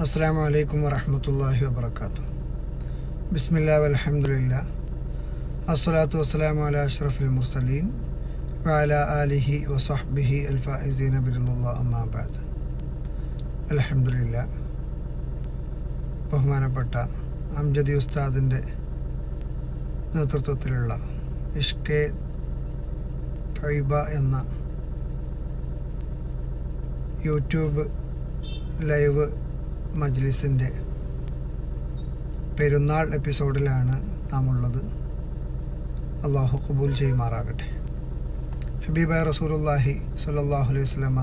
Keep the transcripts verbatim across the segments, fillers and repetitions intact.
അസ്സലാമു അലൈക്കും വറഹ്മത്തുള്ളാഹി വബറകാതുഹു. ബിസ്മില്ലാ വൽഹംദുലില്ലാ അസ്സലാത്തു വസ്സലാമു അലാ അഷ്റഫിൽ മുർസലീൻ വഅലാ ആലിഹി വസഹ്ബിഹി അൽ ഫായിസീന ബിറളില്ലാഹി അമ്മാ ബഅദ്. അൽഹംദുലില്ലാ. ബഹുമാനപ്പെട്ട അംജദി ഉസ്താദിൻ്റെ നേതൃത്വത്തിലുള്ള ഇഷ്കെ ത്വയ്ബ എന്ന യൂട്യൂബ് ലൈവ് മജ്ലിസിൻ്റെ പെരുന്നാൾ എപ്പിസോഡിലാണ് നാം ഉള്ളത്. അള്ളാഹു ഖബൂൽ ചെയ്യുമാറാകട്ടെ. ഹബീബായ റസൂലുള്ളാഹി സ്വല്ലല്ലാഹു അലൈഹി വസല്ലമ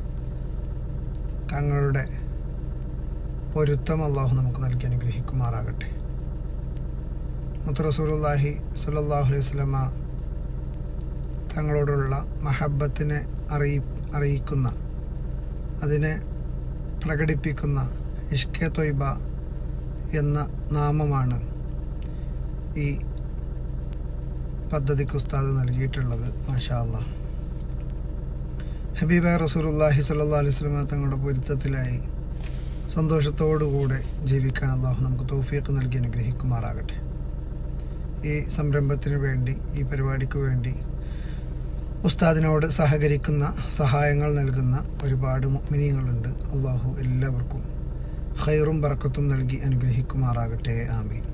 തങ്ങളുടെ പൊരുത്തം അള്ളാഹു നമുക്ക് നൽകി അനുഗ്രഹിക്കുമാറാകട്ടെ. മുത്ത് റസൂലുള്ളാഹി സ്വല്ലല്ലാഹു അലൈഹി വസല്ലമ തങ്ങളോടുള്ള മഹബ്ബത്തിനെ അറിയി അറിയിക്കുന്ന അതിനെ പ്രകടിപ്പിക്കുന്ന ഇഷ്കെ ത്വയ്ബ എന്ന നാമമാണ് ഈ പദ്ധതിക്ക് ഉസ്താദ് നൽകിയിട്ടുള്ളത്. മാഷാ അല്ലാഹ്. ഹബീബായ റസൂലുള്ളാഹി സ്വല്ലല്ലാഹു അലൈഹി വസല്ലമ തങ്ങളുടെ പൊരുത്തത്തിലായി സന്തോഷത്തോടുകൂടെ ജീവിക്കാൻ അള്ളാഹു നമുക്ക് തൗഫീഖ് നൽകി അനുഗ്രഹിക്കുമാറാകട്ടെ. ഈ സംരംഭത്തിന് വേണ്ടി, ഈ പരിപാടിക്ക് വേണ്ടി ഉസ്താദിനോട് സഹകരിക്കുന്ന, സഹായങ്ങൾ നൽകുന്ന ഒരുപാട് മുഅ്മിനീങ്ങളുണ്ട്. അള്ളാഹു എല്ലാവർക്കും ഖൈറും ബറക്കത്തും നൽകി അനുഗ്രഹിക്കുമാറാകട്ടെ. ആമീൻ.